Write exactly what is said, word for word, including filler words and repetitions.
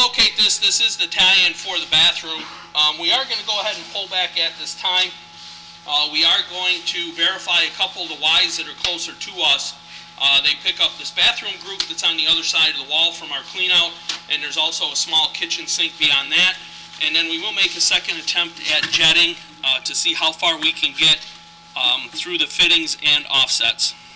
locate this, this is the tie-in for the bathroom. Um, we are going to go ahead and pull back at this time. Uh, we are going to verify a couple of the Ys that are closer to us. Uh, they pick up this bathroom group that's on the other side of the wall from our clean out, and there's also a small kitchen sink beyond that. And then we will make a second attempt at jetting uh, to see how far we can get um, through the fittings and offsets.